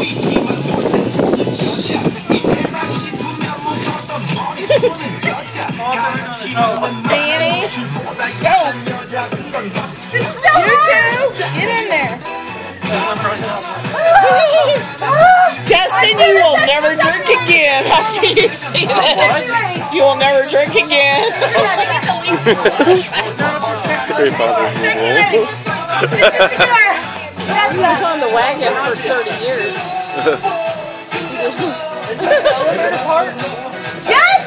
Danny, go. You two, get in there. Justin, you will never drink again after you see this. You will never drink again. He was on the wagon for 30 years. Yes!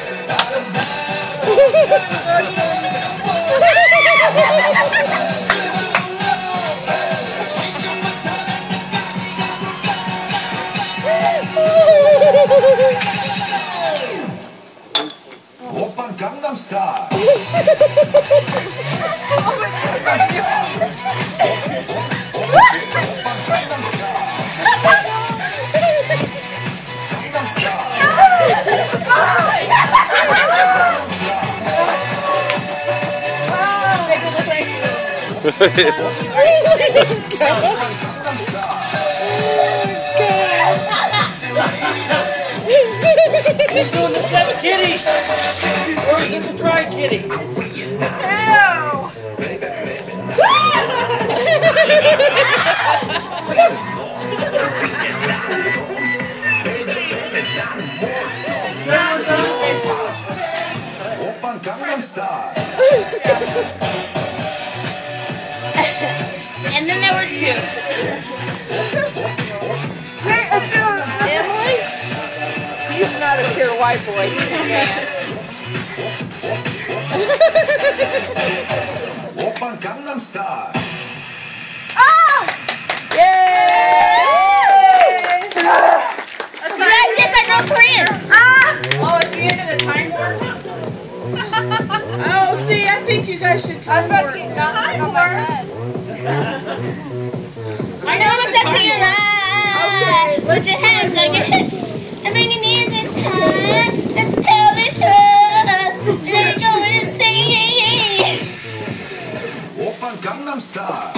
Open Gangnam Style. He's doing the seven kitty. Or is it the dry kitty? Open Gangnam Style. And then there were two. Emily? He's not a pure white boy. Open Gangnam Style. Ah! Yay! You guys get that no Korean. Ah! Oh, it's the end of the time warp? Oh, see, I think you guys should time warp. I know it's up to your right. Put your hands on your hips and bring your knees in tight and pelvic thrust. Let it go and sing. Open Gangnam Style.